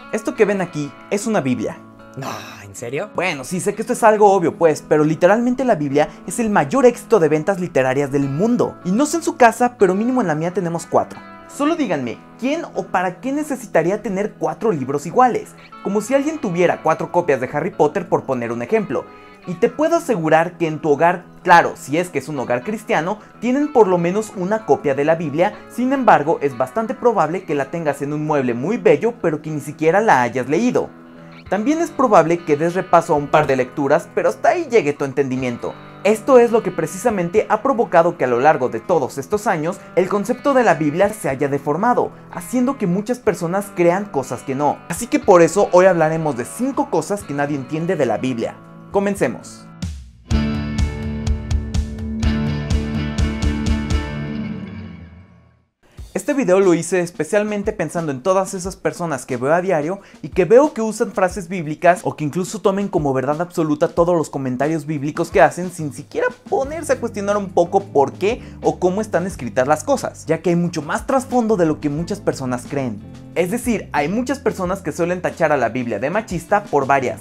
Esto que ven aquí es una Biblia. No, ¿en serio? Bueno, sí, sé que esto es algo obvio pues, pero literalmente la Biblia es el mayor éxito de ventas literarias del mundo. Y no sé en su casa, pero mínimo en la mía tenemos 4. Solo díganme, ¿quién o para qué necesitaría tener 4 libros iguales? Como si alguien tuviera 4 copias de Harry Potter, por poner un ejemplo. Y te puedo asegurar que en tu hogar, claro, si es que es un hogar cristiano, tienen por lo menos una copia de la Biblia. Sin embargo, es bastante probable que la tengas en un mueble muy bello, pero que ni siquiera la hayas leído. También es probable que des repaso a un par de lecturas, pero hasta ahí llegue tu entendimiento. Esto es lo que precisamente ha provocado que a lo largo de todos estos años, el concepto de la Biblia se haya deformado, haciendo que muchas personas crean cosas que no. Así que por eso hoy hablaremos de 5 cosas que nadie entiende de la Biblia. Comencemos. Este video lo hice especialmente pensando en todas esas personas que veo a diario y que veo que usan frases bíblicas o que incluso tomen como verdad absoluta todos los comentarios bíblicos que hacen sin siquiera ponerse a cuestionar un poco por qué o cómo están escritas las cosas, ya que hay mucho más trasfondo de lo que muchas personas creen. Es decir, hay muchas personas que suelen tachar a la Biblia de machista por varias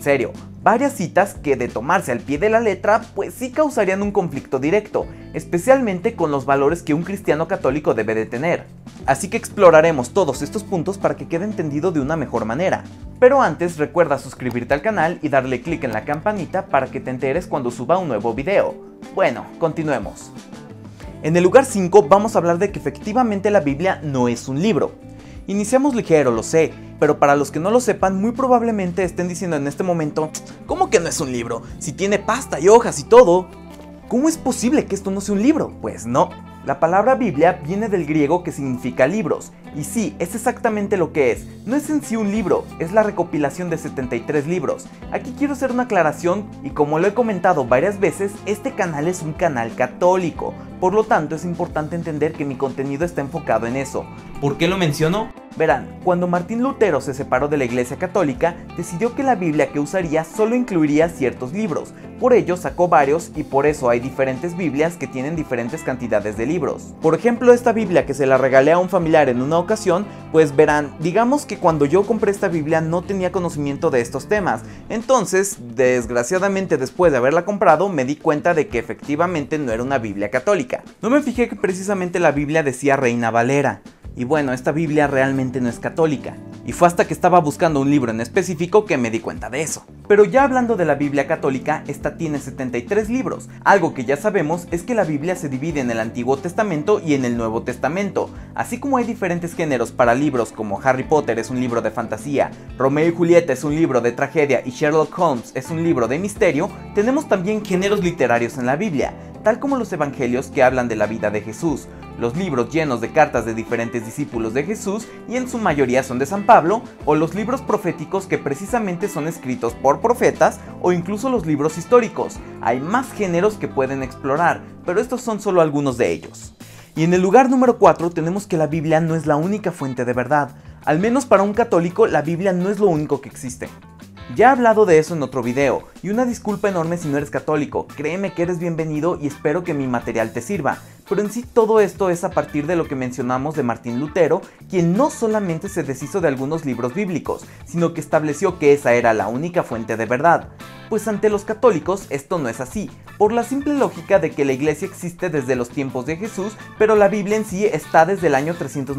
citas que de tomarse al pie de la letra, pues sí causarían un conflicto directo, especialmente con los valores que un cristiano católico debe de tener. Así que exploraremos todos estos puntos para que quede entendido de una mejor manera. Pero antes recuerda suscribirte al canal y darle clic en la campanita para que te enteres cuando suba un nuevo video. Bueno, continuemos. En el lugar 5 vamos a hablar de que efectivamente la Biblia no es un libro. Iniciamos ligero, lo sé, pero para los que no lo sepan, muy probablemente estén diciendo en este momento, ¿cómo que no es un libro? Si tiene pasta y hojas y todo. ¿Cómo es posible que esto no sea un libro? Pues no. La palabra Biblia viene del griego que significa libros, y sí, es exactamente lo que es. No es en sí un libro, es la recopilación de 73 libros. Aquí quiero hacer una aclaración, y como lo he comentado varias veces, este canal es un canal católico, por lo tanto es importante entender que mi contenido está enfocado en eso. ¿Por qué lo menciono? Verán, cuando Martín Lutero se separó de la Iglesia Católica, decidió que la Biblia que usaría solo incluiría ciertos libros. Por ello sacó varios y por eso hay diferentes Biblias que tienen diferentes cantidades de libros. Por ejemplo, esta Biblia que se la regalé a un familiar en una ocasión, pues verán, digamos que cuando yo compré esta Biblia no tenía conocimiento de estos temas. Entonces, desgraciadamente después de haberla comprado, me di cuenta de que efectivamente no era una Biblia católica. No me fijé que precisamente la Biblia decía Reina Valera. Y bueno, esta Biblia realmente no es católica. Y fue hasta que estaba buscando un libro en específico que me di cuenta de eso. Pero ya hablando de la Biblia católica, esta tiene 73 libros. Algo que ya sabemos es que la Biblia se divide en el Antiguo Testamento y en el Nuevo Testamento. Así como hay diferentes géneros para libros como Harry Potter es un libro de fantasía, Romeo y Julieta es un libro de tragedia y Sherlock Holmes es un libro de misterio, tenemos también géneros literarios en la Biblia, tal como los evangelios que hablan de la vida de Jesús, los libros llenos de cartas de diferentes discípulos de Jesús y en su mayoría son de San Pablo, o los libros proféticos que precisamente son escritos por profetas, o incluso los libros históricos. Hay más géneros que pueden explorar, pero estos son solo algunos de ellos. Y en el lugar número 4 tenemos que la Biblia no es la única fuente de verdad. Al menos para un católico, la Biblia no es lo único que existe. Ya he hablado de eso en otro video, y una disculpa enorme si no eres católico, créeme que eres bienvenido y espero que mi material te sirva, pero en sí todo esto es a partir de lo que mencionamos de Martín Lutero, quien no solamente se deshizo de algunos libros bíblicos, sino que estableció que esa era la única fuente de verdad. Pues ante los católicos esto no es así, por la simple lógica de que la iglesia existe desde los tiempos de Jesús, pero la Biblia en sí está desde el año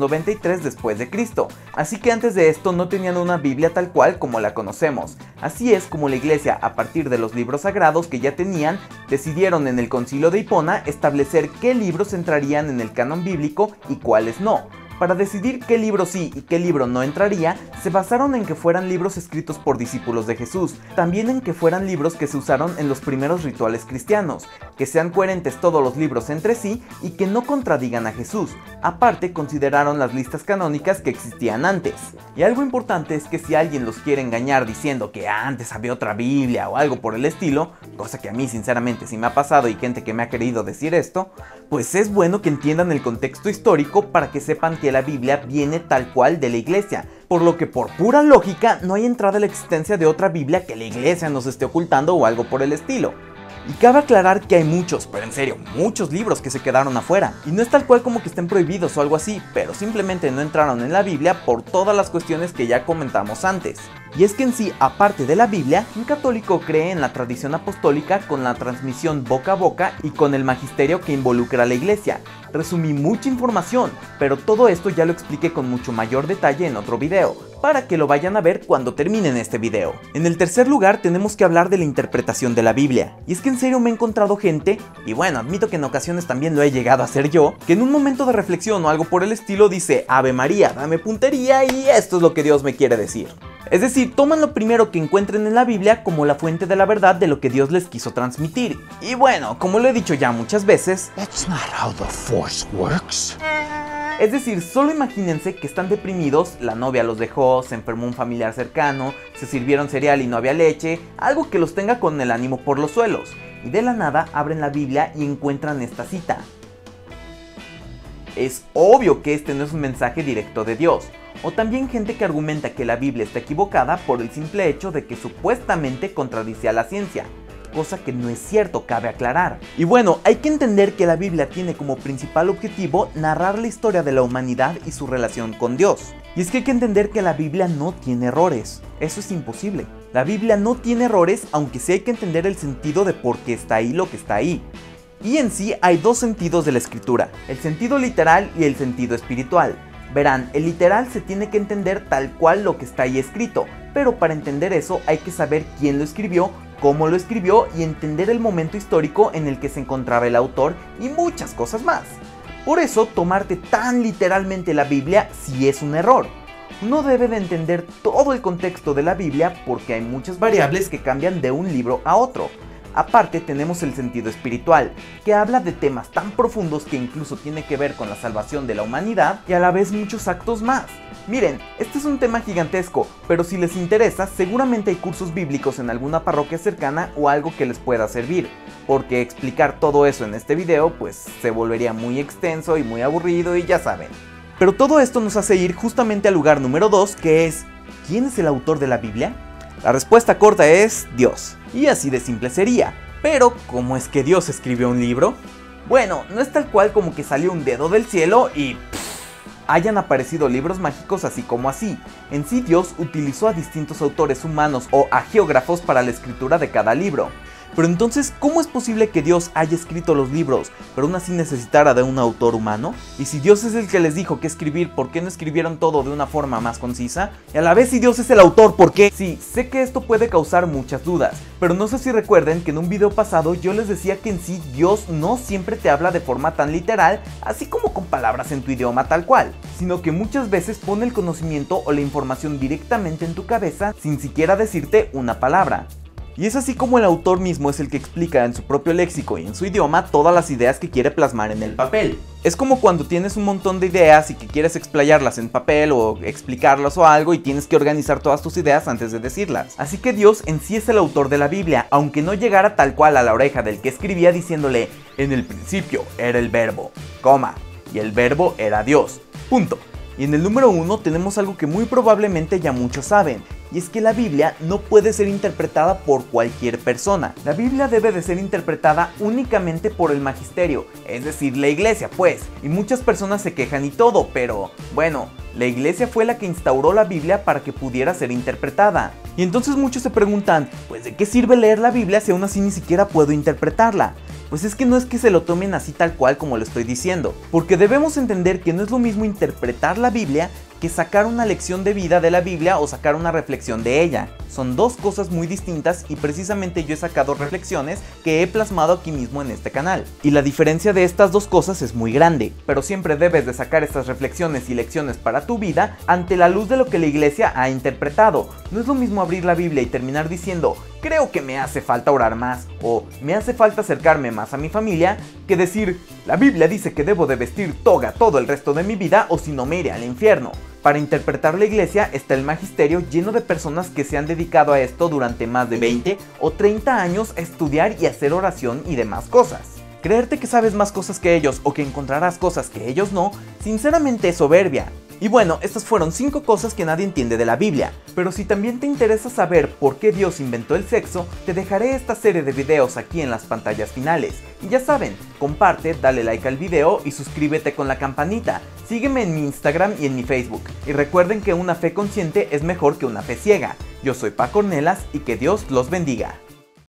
393 después de Cristo, así que antes de esto no tenían una Biblia tal cual como la conocemos. Así es como la iglesia, a partir de los libros sagrados que ya tenían, decidieron en el Concilio de Hipona establecer qué libros entrarían en el canon bíblico y cuáles no. Para decidir qué libro sí y qué libro no entraría, se basaron en que fueran libros escritos por discípulos de Jesús, también en que fueran libros que se usaron en los primeros rituales cristianos, que sean coherentes todos los libros entre sí y que no contradigan a Jesús. Aparte, consideraron las listas canónicas que existían antes. Y algo importante es que si alguien los quiere engañar diciendo que antes había otra Biblia o algo por el estilo, cosa que a mí sinceramente sí me ha pasado y gente que me ha querido decir esto, pues es bueno que entiendan el contexto histórico para que sepan que la Biblia viene tal cual de la iglesia, por lo que por pura lógica no hay entrada a la existencia de otra Biblia que la iglesia nos esté ocultando o algo por el estilo. Y cabe aclarar que hay muchos, pero en serio, muchos libros que se quedaron afuera. Y no es tal cual como que estén prohibidos o algo así, pero simplemente no entraron en la Biblia por todas las cuestiones que ya comentamos antes. Y es que en sí, aparte de la Biblia, un católico cree en la tradición apostólica con la transmisión boca a boca y con el magisterio que involucra a la iglesia. Resumí mucha información, pero todo esto ya lo expliqué con mucho mayor detalle en otro video, para que lo vayan a ver cuando terminen este video. En el tercer lugar tenemos que hablar de la interpretación de la Biblia. Y es que en serio me he encontrado gente, y bueno, admito que en ocasiones también lo he llegado a hacer yo, que en un momento de reflexión o algo por el estilo dice: Ave María, dame puntería y esto es lo que Dios me quiere decir. Es decir, toman lo primero que encuentren en la Biblia como la fuente de la verdad de lo que Dios les quiso transmitir. Y bueno, como lo he dicho ya muchas veces, That's not how the Force works. es decir, solo imagínense que están deprimidos, la novia los dejó, se enfermó un familiar cercano, se sirvieron cereal y no había leche, algo que los tenga con el ánimo por los suelos. Y de la nada abren la Biblia y encuentran esta cita. Es obvio que este no es un mensaje directo de Dios. O también gente que argumenta que la Biblia está equivocada por el simple hecho de que supuestamente contradice a la ciencia, cosa que no es cierto, cabe aclarar. Y bueno, hay que entender que la Biblia tiene como principal objetivo narrar la historia de la humanidad y su relación con Dios. Y es que hay que entender que la Biblia no tiene errores, eso es imposible. La Biblia no tiene errores, aunque sí hay que entender el sentido de por qué está ahí lo que está ahí. Y en sí hay dos sentidos de la escritura, el sentido literal y el sentido espiritual. Verán, el literal se tiene que entender tal cual lo que está ahí escrito, pero para entender eso hay que saber quién lo escribió, cómo lo escribió y entender el momento histórico en el que se encontraba el autor y muchas cosas más. Por eso, tomarte tan literalmente la Biblia sí es un error. Uno debe de entender todo el contexto de la Biblia porque hay muchas variables que cambian de un libro a otro. Aparte tenemos el sentido espiritual, que habla de temas tan profundos que incluso tiene que ver con la salvación de la humanidad y a la vez muchos actos más. Miren, este es un tema gigantesco, pero si les interesa, seguramente hay cursos bíblicos en alguna parroquia cercana o algo que les pueda servir, porque explicar todo eso en este video pues se volvería muy extenso y muy aburrido y ya saben. Pero todo esto nos hace ir justamente al lugar número 2, que es ¿quién es el autor de la Biblia? La respuesta corta es Dios, y así de simple sería. Pero, ¿cómo es que Dios escribió un libro? Bueno, no es tal cual como que salió un dedo del cielo y hayan aparecido libros mágicos así como así. En sí, Dios utilizó a distintos autores humanos o agiógrafos para la escritura de cada libro. Pero entonces, ¿cómo es posible que Dios haya escrito los libros, pero aún así necesitara de un autor humano? Y si Dios es el que les dijo qué escribir, ¿por qué no escribieron todo de una forma más concisa? Y a la vez, si Dios es el autor, ¿por qué? Sí, sé que esto puede causar muchas dudas, pero no sé si recuerden que en un video pasado yo les decía que en sí Dios no siempre te habla de forma tan literal, así como con palabras en tu idioma tal cual, sino que muchas veces pone el conocimiento o la información directamente en tu cabeza sin siquiera decirte una palabra. Y es así como el autor mismo es el que explica en su propio léxico y en su idioma todas las ideas que quiere plasmar en el papel. Es como cuando tienes un montón de ideas y que quieres explayarlas en papel o explicarlas o algo y tienes que organizar todas tus ideas antes de decirlas. Así que Dios en sí es el autor de la Biblia, aunque no llegara tal cual a la oreja del que escribía diciéndole: en el principio era el verbo, coma, y el verbo era Dios, punto. Y en el número 1 tenemos algo que muy probablemente ya muchos saben, y es que la Biblia no puede ser interpretada por cualquier persona. La Biblia debe de ser interpretada únicamente por el magisterio, es decir, la iglesia pues, y muchas personas se quejan y todo, pero bueno, la iglesia fue la que instauró la Biblia para que pudiera ser interpretada. Y entonces muchos se preguntan, pues ¿de qué sirve leer la Biblia si aún así ni siquiera puedo interpretarla? Pues es que no es que se lo tomen así tal cual como lo estoy diciendo, porque debemos entender que no es lo mismo interpretar la Biblia que sacar una lección de vida de la Biblia o sacar una reflexión de ella. Son dos cosas muy distintas y precisamente yo he sacado reflexiones que he plasmado aquí mismo en este canal. Y la diferencia de estas dos cosas es muy grande, pero siempre debes de sacar estas reflexiones y lecciones para tu vida ante la luz de lo que la iglesia ha interpretado. No es lo mismo abrir la Biblia y terminar diciendo: creo que me hace falta orar más o me hace falta acercarme más a mi familia, que decir: la Biblia dice que debo de vestir toga todo el resto de mi vida o si no me iré al infierno. Para interpretar la iglesia está el magisterio lleno de personas que se han dedicado a esto durante más de 20 o 30 años a estudiar y hacer oración y demás cosas. Creerte que sabes más cosas que ellos o que encontrarás cosas que ellos no, sinceramente es soberbia. Y bueno, estas fueron 5 cosas que nadie entiende de la Biblia, pero si también te interesa saber por qué Dios inventó el sexo, te dejaré esta serie de videos aquí en las pantallas finales. Y ya saben, comparte, dale like al video y suscríbete con la campanita. Sígueme en mi Instagram y en mi Facebook. Y recuerden que una fe consciente es mejor que una fe ciega. Yo soy Paco Ornelas y que Dios los bendiga.